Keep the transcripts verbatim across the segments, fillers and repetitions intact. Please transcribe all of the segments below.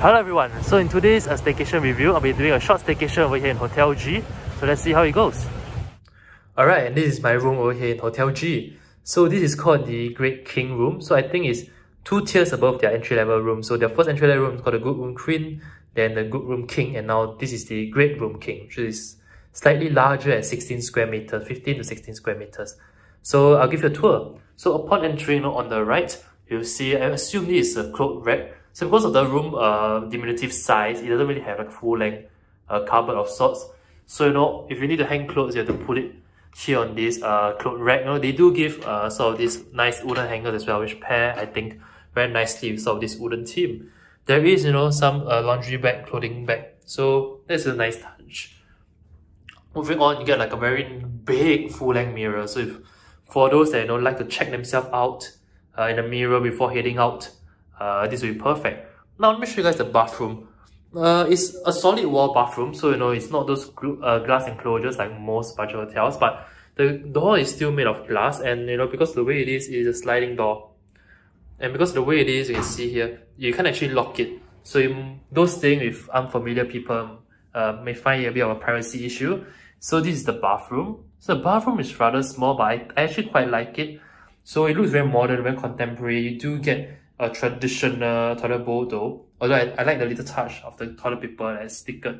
Hello everyone, so in today's uh, staycation review, I'll be doing a short staycation over here in Hotel G. So let's see how it goes. Alright, and this is my room over here in Hotel G. So this is called the Great King room. So I think it's two tiers above their entry level room. So their first entry level room is called the Good Room Queen, then the Good Room King, and now this is the Great Room King, which is slightly larger at sixteen square meters, fifteen to sixteen square meters. So I'll give you a tour. So upon entering on the right, you'll see, I assume this is a cloth rack. So because of the room uh, diminutive size, it doesn't really have like full length uh, cupboard of sorts. So you know, if you need to hang clothes, you have to put it here on this uh, cloth rack. You know, they do give uh, sort of these nice wooden hangers as well, which pair, I think, very nicely with sort of this wooden theme. There is, you know, some uh, laundry bag, clothing bag. So that's a nice touch. Moving on, you get like a very big full length mirror. So if for those that you know like to check themselves out uh, in the mirror before heading out, Uh, this will be perfect. Now let me show you guys the bathroom. Uh, it's a solid wall bathroom, so you know it's not those uh, glass enclosures like most budget hotels, but the door is still made of glass, and you know because the way it is, it is a sliding door. And because the way it is, you can see here, you can actually lock it. So you, those staying with unfamiliar people uh, may find it a bit of a privacy issue. So this is the bathroom. So the bathroom is rather small, but I, I actually quite like it. So it looks very modern, very contemporary. You do get a traditional toilet bowl though, although I, I like the little touch of the toilet paper that's stickered.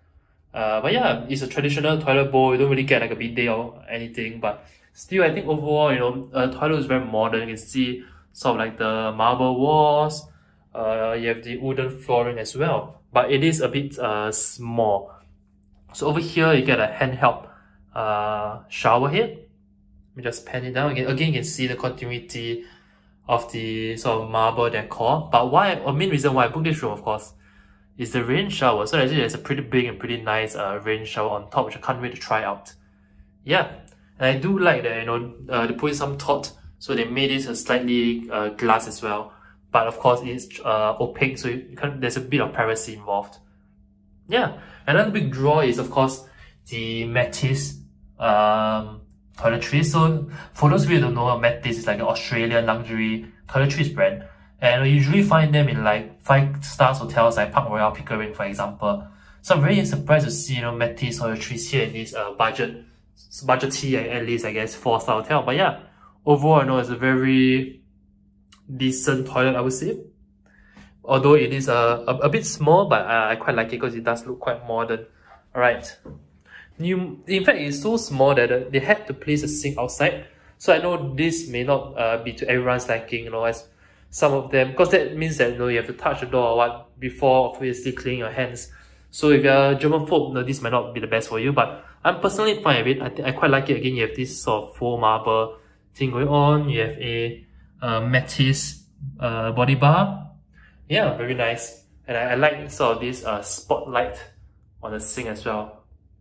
Uh, but yeah, it's a traditional toilet bowl. You don't really get like a bidet or anything, but still I think overall, you know, uh, toilet is very modern. You can see sort of like the marble walls, uh, you have the wooden flooring as well, but it is a bit uh, small. So over here you get a handheld uh, shower head. Let me just pan it down again. Again, you can see the continuity of the sort of marble decor. But why, a main reason why I booked this room, of course, is the rain shower. So actually there's a pretty big and pretty nice uh, rain shower on top, which I can't wait to try out. Yeah, and I do like that, you know, uh, they put in some thought, so they made it a slightly uh, glass as well. But of course it's uh, opaque, so you can't, there's a bit of privacy involved. Yeah, another big draw is of course the Matisse um, toiletries. So for those of you who don't know, Matisse is like an Australian luxury toiletries brand, and you usually find them in like five stars hotels like Park Royal Pickering, for example. So I'm very surprised to see, you know, Matisse toiletries here in this uh, budget, budget T at least, I guess, four star hotel. But yeah, overall, I know it's a very decent toilet, I would say. Although it is uh, a, a bit small, but uh, I quite like it because it does look quite modern. Alright. You, in fact, it's so small that uh, they had to place a sink outside. So I know this may not uh, be to everyone's liking, you know, as some of them, because that means that you know you have to touch the door or what before obviously cleaning your hands. So if you're a germaphobe, you know, this might not be the best for you. But I'm personally fine with it. I think I quite like it. Again, you have this sort of faux marble thing going on. You have a uh, Matisse uh, body bar. Yeah, very nice. And I, I like sort of this uh, spotlight on the sink as well.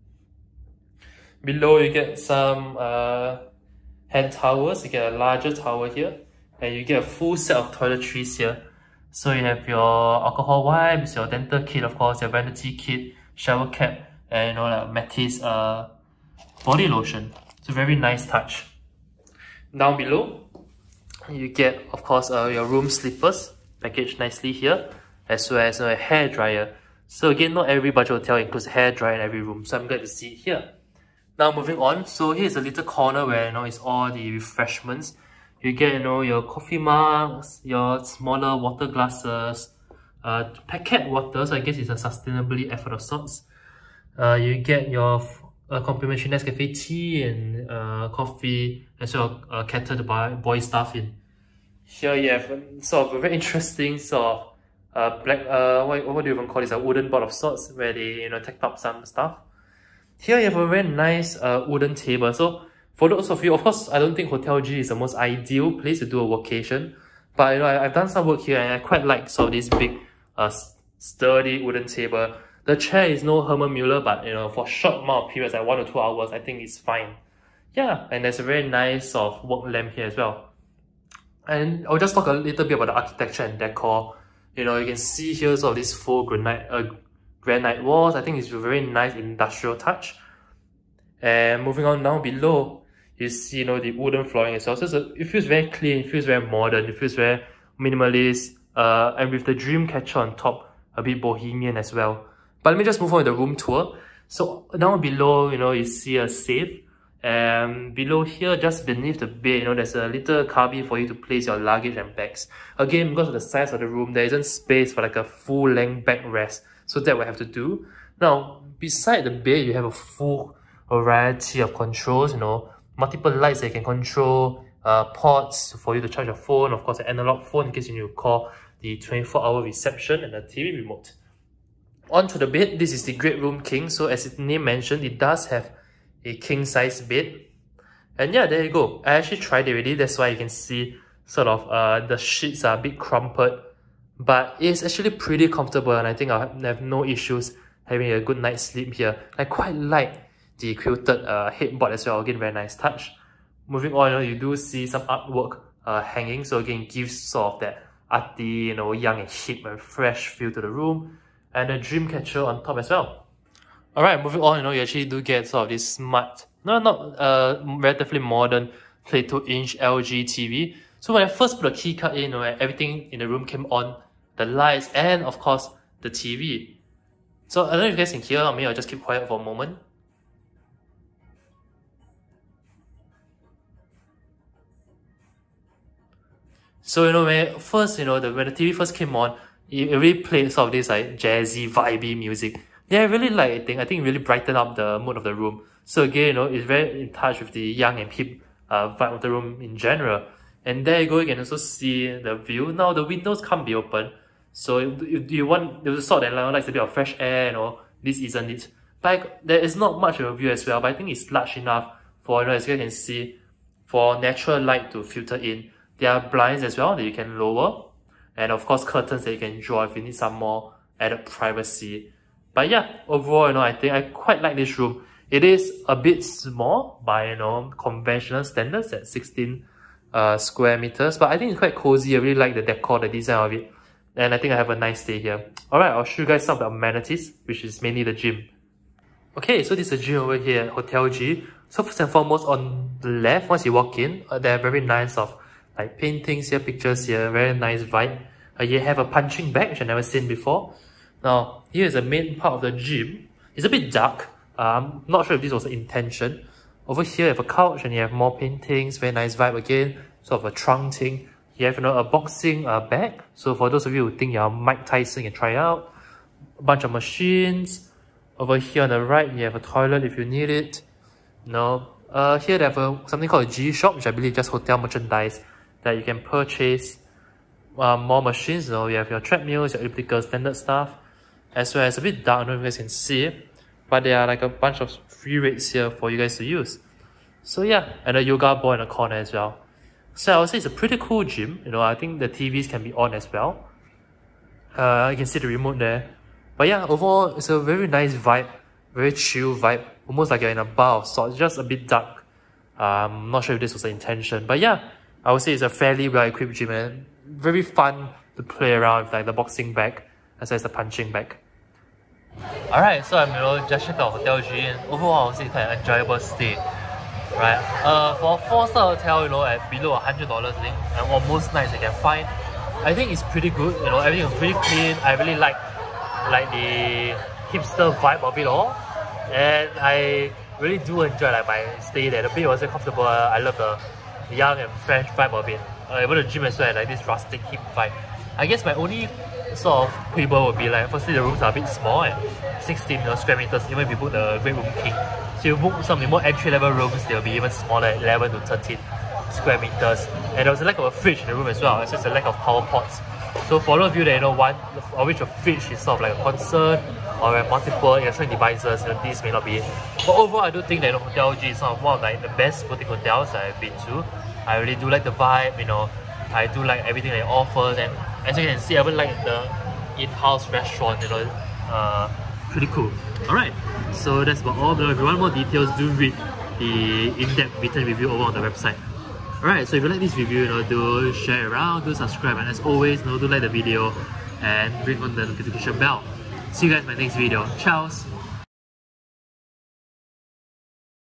Below you get some uh, hand towels. You get a larger towel here, and you get a full set of toiletries here. So you have your alcohol wipes, your dental kit, of course, your vanity kit, shower cap, and you know, like Matisse uh, body lotion. It's a very nice touch. Down below, you get, of course, uh, your room slippers packaged nicely here, as well as a hair dryer. So again, not every budget hotel includes a hair dryer in every room, so I'm glad to see it here. Now moving on, so here's a little corner where you know it's all the refreshments. You get, you know, your coffee mugs, your smaller water glasses, uh, packet water, so I guess it's a sustainably effort of sorts. Uh, you get your uh, complimentary Nescafe tea and uh, coffee, as well as uh, kettle to buy, boil stuff in. Here you have sort of a very interesting sort of uh, black, uh, what, what do you even call this, a wooden board of sorts, where they, you know, tacked up some stuff. Here you have a very nice uh, wooden table. So for those of you, of course, I don't think Hotel G is the most ideal place to do a workation, but you know, I, I've done some work here and I quite like sort of this big, uh, sturdy wooden table. The chair is no Herman Mueller, but you know, for short amount of periods, like one or two hours, I think it's fine. Yeah, and there's a very nice sort of work lamp here as well. And I'll just talk a little bit about the architecture and decor. You know, you can see here sort of this faux granite, uh, granite walls. I think it's a very nice industrial touch. And moving on down below, you see, you know, the wooden flooring as well. So, so it feels very clean, it feels very modern, it feels very minimalist. Uh, and with the dream catcher on top, a bit bohemian as well. But let me just move on to the room tour. So down below, you know, you see a safe. And below here, just beneath the bed, you know, there's a little cubby for you to place your luggage and bags. Again, because of the size of the room, there isn't space for like a full-length backrest. So that will have to do. Now, beside the bed, you have a full variety of controls, you know, multiple lights that you can control, uh, ports for you to charge your phone, of course, an analog phone in case you need to call the twenty-four hour reception, and a T V remote. Onto the bed, this is the Great Room King. So as its name mentioned, it does have a king size bed. And yeah, there you go. I actually tried it already. That's why you can see sort of uh, the sheets are a bit crumpled. But it's actually pretty comfortable, and I think I'll have no issues having a good night's sleep here. I quite like the quilted uh, headboard as well. Again, very nice touch. Moving on, you know, you do see some artwork uh, hanging. So again, gives sort of that arty, you know, young and hip and fresh feel to the room. And a dream catcher on top as well. Alright, moving on, you know, you actually do get sort of this smart, no, not uh, relatively modern twenty-two inch L G T V. So when I first put the key card in, you know, everything in the room came on, the lights and of course the T V. So I don't know if you guys can hear, or maybe I'll just keep quiet for a moment. So, you know, when first, you know, the, when the T V first came on, it really played sort of this like jazzy, vibey music. Yeah, I really like it. I think it really brightened up the mood of the room. So again, you know, it's very in touch with the young and hip uh, vibe of the room in general. And there you go, you can also see the view. Now the windows can't be open. So if you want, there's a sort that likes a bit of fresh air, you know, this isn't it. But there is not much of a view as well, but I think it's large enough for, you know, as you can see, for natural light to filter in. There are blinds as well that you can lower. And of course, curtains that you can draw if you need some more added privacy. But yeah, overall, you know, I think I quite like this room. It is a bit small by, you know, conventional standards at sixteen uh, square meters. But I think it's quite cozy. I really like the decor, the design of it. And I think I have a nice stay here. Alright, I'll show you guys some of the amenities, which is mainly the gym. Okay, so this is the gym over here at Hotel G. So first and foremost, on the left, once you walk in, uh, there are very nice of like paintings here, pictures here, very nice vibe. Uh, you have a punching bag, which I've never seen before. Now, here is the main part of the gym. It's a bit dark. Uh, I'm not sure if this was the intention. Over here, you have a couch and you have more paintings, very nice vibe again. Sort of a trunk thing. You have, you know, a boxing uh, bag. So for those of you who think you're Mike Tyson, you can try out. A bunch of machines. Over here on the right, you have a toilet if you need it. No. Uh, here they have a, something called a G shop, which I believe is just hotel merchandise that you can purchase. Uh, more machines, you know, you have your treadmills, your elliptical, standard stuff. As well as a bit dark, I don't know if you guys can see it. But there are like a bunch of free rates here for you guys to use. So yeah, and a yoga ball in the corner as well. So I would say it's a pretty cool gym. You know, I think the T Vs can be on as well. Uh, you can see the remote there. But yeah, overall, it's a very nice vibe. Very chill vibe. Almost like you're in a bar of sorts. Just a bit dark. I'm not sure if this was the intention. But yeah, I would say it's a fairly well-equipped gym and very fun to play around with like the boxing bag as well as the punching bag. Alright, so I'm, you know, just checked out Hotel G, and overall I would say it's quite an enjoyable stay. Right, uh, for a four star hotel, you know, at below one hundred dollars, I think, and on most nights I can find, I think it's pretty good. You know, everything is pretty clean. I really like like the hipster vibe of it all, and I really do enjoy like my stay there. The bed was very comfortable. I love the young and fresh vibe of it. Uh, even the gym as well, like this rustic hip vibe. I guess my only sort of quibble would be like, firstly the rooms are a bit small at sixteen you know, square meters, even if you book the Great Room King. So you book some of the more entry level rooms, they'll be even smaller at eleven to thirteen square meters. And there was a lack of a fridge in the room as well, it's just a lack of power pots. So for all of you that you know want, or which a fridge is sort of like a concern, or have multiple electronic devices, you know, these may not be it. But overall, I do think that you know, Hotel G is one of, one of like, the best boutique hotels that I've been to. I really do like the vibe, you know, I do like everything that it offers, and as you can see, I even like the in-house restaurant, you know, uh, pretty cool. Alright, so that's about all. But if you want more details, do read the in-depth written review over on the website. Alright, so if you like this review, you know, do share it around, do subscribe, and as always, you know, do like the video and ring on the notification bell. See you guys in my next video. Ciao!